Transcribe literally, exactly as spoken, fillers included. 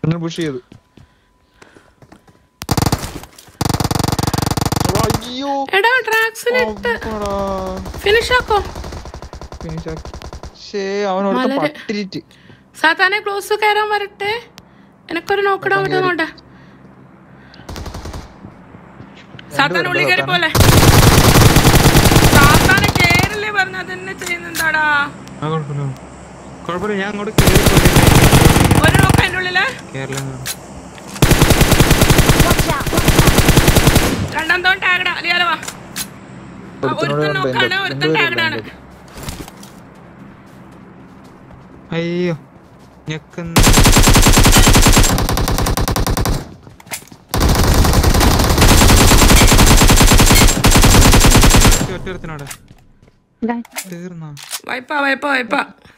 Push ചെയ്തു. എടാ ട്രാക്സിന് ഇട്ട് ഫിനിഷ് ആക്കോ. ഫിനിഷ് ആക്കി. ശേ അവനോട് പട്ടിരിറ്റ്. സാത്താനെ ക്ലോസ് കയറാൻ വരട്ടെ. എനക്കൊരു നോക്കിടാൻ പറ്റുന്നുണ്ട്. സാത്താൻ ഉള്ളി കയറി പോലെ. സാത്താനെ കേറില്ലേ പറഞ്ഞ അതന്നെ ചെയ്യുന്നുണ്ടാടാ. കുഴപ്പമില്ല, ഞാൻ അങ്ങോട്ട് ഒരു നോക്ക അതിന്റെ ഉള്ളില്. രണ്ടാം തോൺ ടാഗഡാ അലിയാലോ. ഒരുത്തൻ നോക്കാണ്, ഒരുത്തൻ ടാഗഡാണ്. അയ്യോ ഞെക്കുന്ന ഒറ്റ തീർന്ന വായ്പ വായ്പ വായ്പ